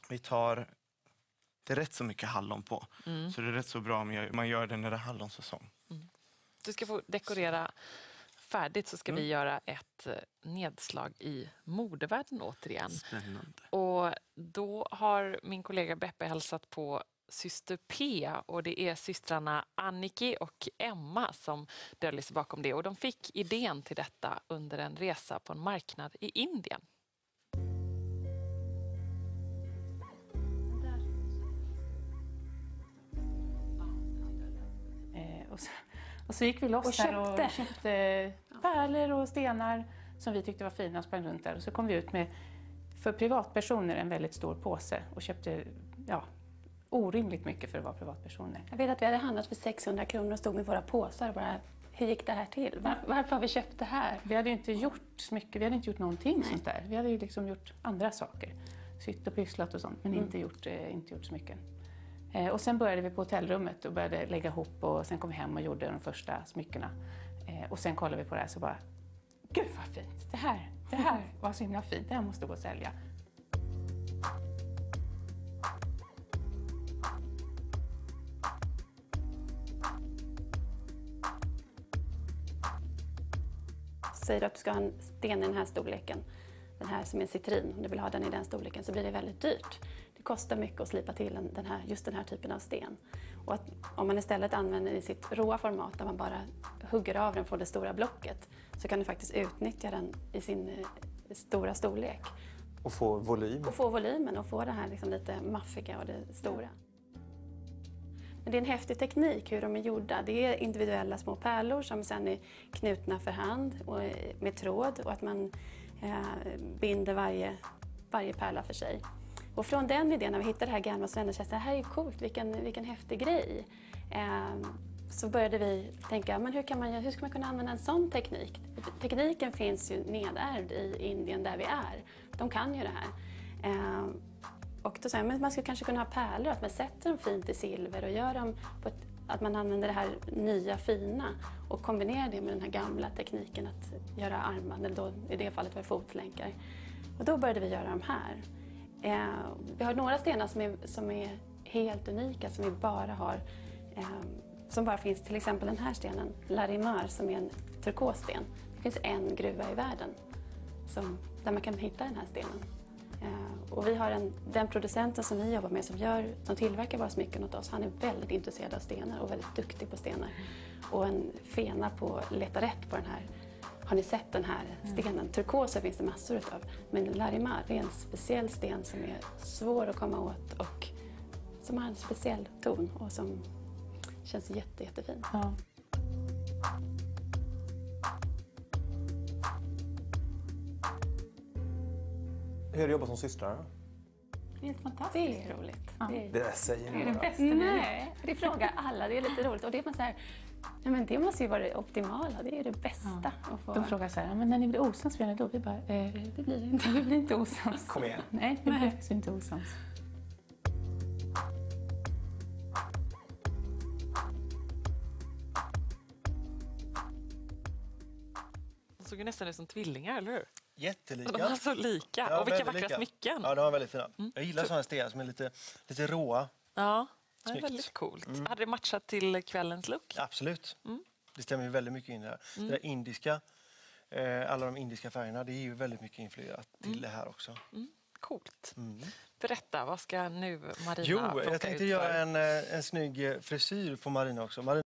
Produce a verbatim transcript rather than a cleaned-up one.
vi tar... Det är rätt så mycket hallon på. Mm. Så det är rätt så bra om man gör det när det är hallonsäsong. Mm. Du ska få dekorera färdigt, så ska mm. vi göra ett nedslag i modevärlden återigen. Spännande. Och då har min kollega Beppe hälsat på syster P, och det är systrarna Anniki och Emma som döljer sig bakom det. Och de fick idén till detta under en resa på en marknad i Indien. Och så, och så gick vi loss och köpte. där och köpte pärlor och stenar som vi tyckte var fina och sprang runt där. Och så kom vi ut med, för privatpersoner, en väldigt stor påse och köpte ja, orimligt mycket för att vara privatpersoner. Jag vet att vi hade handlat för sexhundra kronor och stod med våra påsar och bara, hur gick det här till? Var, varför har vi köpt det här? Vi hade ju inte gjort mycket, vi hade inte gjort någonting Nej. sånt där. Vi hade ju liksom gjort andra saker. Sytt och pysslat och sånt, men mm. inte, gjort, eh, inte gjort så mycket. Och sen började vi på hotellrummet och började lägga ihop, och sen kom vi hem och gjorde de första smyckena. Och sen kollade vi på det här så bara, gud vad fint, det här, det här var så himla fint, det här måste gå att sälja. Säger du att du ska ha en sten i den här storleken, den här som är en citrin, om du vill ha den i den storleken, så blir det väldigt dyrt. Det kostar mycket att slipa till den här, just den här typen av sten. Och att, om man istället använder i sitt råa format, där man bara hugger av den från det stora blocket, så kan du faktiskt utnyttja den i sin eh, stora storlek. Och få volym. Och få volymen och få det här liksom lite maffiga och det stora. Men det är en häftig teknik hur de är gjorda. Det är individuella små pärlor som sedan är knutna för hand och med tråd, och att man eh, binder varje, varje pärla för sig. Och från den idén, när vi hittade det här gamla, så kände jag att det här är coolt, vilken, vilken häftig grej. Eh, så började vi tänka, men hur, kan man, hur ska man kunna använda en sån teknik? Tekniken finns ju nedärvd i Indien där vi är. De kan ju det här. Eh, och då sa jag, men man skulle kanske kunna ha pärlor, att man sätter dem fint i silver och gör dem på ett, att man använder det här nya fina och kombinerar det med den här gamla tekniken att göra armband, eller då, i det fallet var det fotlänkar. Och då började vi göra de här. Eh, vi har några stenar som är, som är helt unika, som vi bara har, eh, som bara finns, till exempel den här stenen, Larimar, som är en turkossten. Det finns en gruva i världen som, där man kan hitta den här stenen. Eh, och vi har en, den producenten som vi jobbar med, som, gör, som tillverkar våra smycken åt oss, han är väldigt intresserad av stenar och väldigt duktig på stenar. Och en fena på att leta rätt på den här. Har ni sett den här stenen? Mm. Turkosa finns det massor utav. Men Larimar är en speciell sten som är svår att komma åt och som har en speciell ton och som känns jätte, jättefin. Ja. Hur är det att jobba som systrar? Det är helt fantastiskt. Det är roligt. Ja. Det är, Det säger Det är det ni. bästa vi nej, det frågar alla. Det är lite roligt. Och det är man så här, nej, men det måste ju vara det optimala. Det är det bästa. Ja. Att få. De frågar så här, men när ni blir osams, vad gör ni då? Vi bara, eh, Det blir det inte. vi blir inte osams. Kom igen. Nej, vi blir faktiskt inte osams. De såg ju nästan ut som tvillingar, eller hur? Jättelika. De var så lika. Ja, och vilka väldigt vackra lika. smycken. Ja, de var väldigt fina. Mm. Jag gillar sådana stenar som är lite, lite råa. Ja, det är Snyggt. väldigt coolt. Mm. Hade det matchat till kvällens look? Absolut. Mm. Det stämmer ju väldigt mycket in där. Mm. Det där indiska, eh, alla de indiska färgerna, det är ju väldigt mycket influerat till Mm. det här också. Mm. Coolt. Mm. Berätta, vad ska nu Marina Jo, plocka jag tänkte ut göra för? en, eh, en snygg frisyr på Marina också. Marina